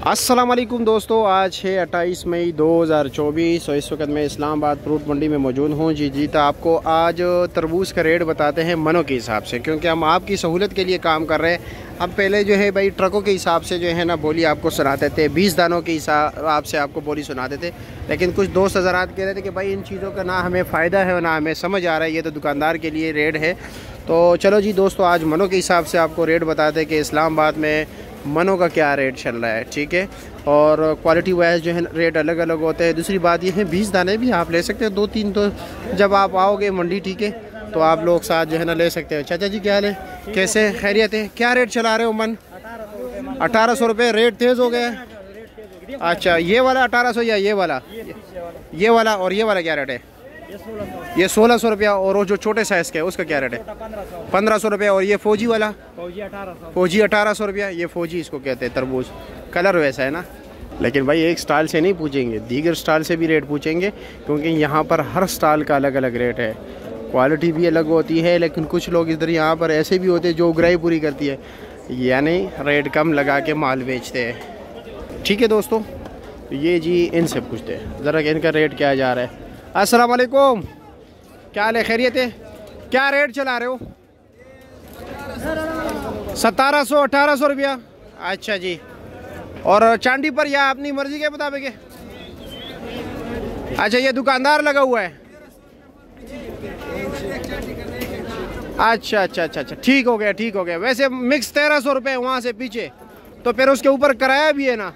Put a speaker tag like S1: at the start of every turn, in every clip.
S1: अस्सलाम वालेकुम दोस्तों, आज है 28 मई 2024 और इस वक्त मैं इस्लामाबाद फ्रूट मंडी में मौजूद हूँ। जी तो आपको आज तरबूज का रेट बताते हैं मनों के हिसाब से, क्योंकि हम आपकी सहूलत के लिए काम कर रहे हैं। हम पहले जो है भाई ट्रकों के हिसाब से जो है ना बोली आपको सुनाते थे, 20 दानों के हिसाब से आपको बोली सुनाते थे। लेकिन कुछ दोस्त हज़रात कह रहे थे कि भाई इन चीज़ों का ना हमें फ़ायदा है और ना हमें समझ आ रहा है, ये तो दुकानदार के लिए रेट है। तो चलो जी दोस्तों, आज मनों के हिसाब से आपको रेट बताते हैं कि इस्लामाबाद में मनों का क्या रेट चल रहा है, ठीक है। और क्वालिटी वाइज जो है रेट अलग अलग होते हैं। दूसरी बात ये है 20 दाने भी आप ले सकते हैं, 2-3 तो जब आप आओगे मंडी, ठीक है, तो आप लोग साथ जो है ना ले सकते हैं। चाचा जी क्या हाल है, कैसे खैरियत है, क्या रेट चला रहे हो मन? 1800 रुपये रेट तेज़ हो गया। अच्छा, ये वाला 1800 या ये वाला? ये वाला। और ये वाला क्या रेट है? ये 1600 रुपया। और वो जो छोटे साइज़ के है उसका क्या रेट है? 1500 रुपया। और ये फौजी वाला? फौजी 1800 रुपया। ये फौजी इसको कहते हैं तरबूज, कलर वैसा है ना। लेकिन भाई एक स्टाइल से नहीं पूछेंगे, दीगर स्टाइल से भी रेट पूछेंगे, क्योंकि यहाँ पर हर स्टाइल का अलग अलग रेट है, क्वालिटी भी अलग होती है। लेकिन कुछ लोग इधर यहाँ पर ऐसे भी होते हैं जो उगराई पूरी करती है, यानी रेट कम लगा के माल बेचते हैं। ठीक है दोस्तों, ये जी इनसे पूछते हैं ज़रा कि इनका रेट क्या जा रहा है। अस्सलाम वालेकुम, क्या हाल है, खैरियत है? क्या रेट चला रहे हो? 1700 1800 रुपया। अच्छा जी। और चांदी पर या अपनी मर्जी के मुताबिक है? अच्छा, ये दुकानदार लगा हुआ है। अच्छा अच्छा अच्छा अच्छा, ठीक हो गया ठीक हो गया। वैसे मिक्स 1300 रुपये वहाँ से पीछे, तो फिर उसके ऊपर किराया भी है ना।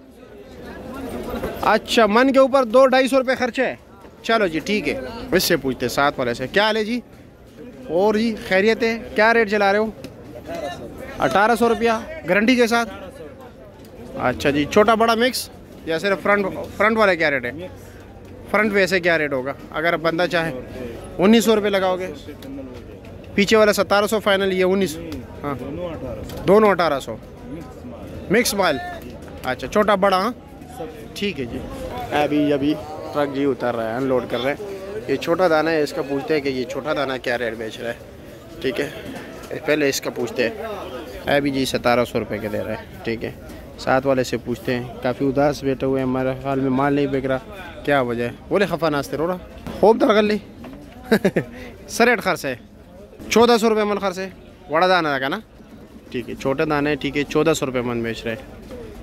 S1: अच्छा, मन के ऊपर 200-250 रुपये खर्चे है। चलो जी ठीक है, इससे पूछते साथ वाले से। क्या हाल है जी? और जी खैरियत है? क्या रेट चला रहे हो? 1800 रुपया गारंटी के साथ। अच्छा जी, छोटा बड़ा मिक्स या सिर्फ फ्रंट वाला क्या रेट है? फ्रंट वैसे क्या रेट होगा अगर बंदा चाहे? 1900 रुपये लगाओगे। पीछे वाला 1700 फाइनल, ये 19। हाँ, दोनों 1800 मिक्स माल। अच्छा, छोटा बड़ा। हाँ ठीक है जी। अभी ट्रक जी उतर रहा है, अनलोड कर रहे हैं। ये छोटा दाना है, इसका पूछते हैं कि ये छोटा दाना क्या रेट बेच रहा है, ठीक है। पहले इसका पूछते हैं। अभी जी 1700 रुपये के दे रहा है, ठीक है। साथ वाले से पूछते हैं, काफ़ी उदास बैठे हुए हैं, हमारे हाल में माल नहीं बिक रहा, क्या वजह है? बोले खफा नाश्ते रो रहा खूब दरगल ली सरेट खर्च है 1400 रुपये मन खर्च है। बड़ा दाना का ना, ठीक है, छोटा दाना है, ठीक है, 1400 रुपये मन बेच रहे हैं।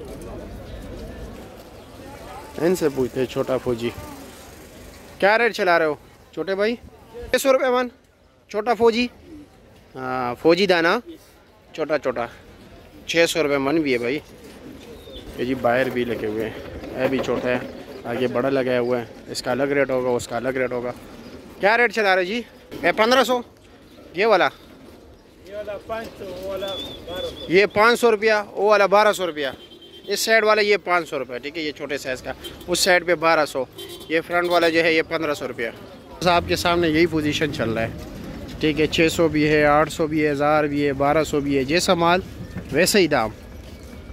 S1: इनसे पूछते हैं छोटा फौजी, क्या रेट चला रहे हो छोटे भाई? 600 रुपये मन छोटा फौजी। हाँ, फौजी दाना छोटा 600 रुपये मन भी है भाई। ये जी बाहर भी लगे हुए हैं, यह भी छोटा है, आगे बड़ा लगाया हुआ है, इसका अलग रेट होगा, उसका अलग रेट होगा। क्या रेट चला रहे जी? 1500। ये वाला 500, ये 500 रुपया, वो वाला 1200 रुपया। इस साइड वाला ये 500 रुपये, ठीक है, ये छोटे साइज़ का। उस साइड पे 1200। ये फ्रंट वाला जो है ये 1500 रुपया। बस आपके सामने यही पोजीशन चल रहा है, ठीक है। 600 भी है, 800 भी है, 1000 भी है, 1200 भी है, जैसा माल वैसे ही दाम।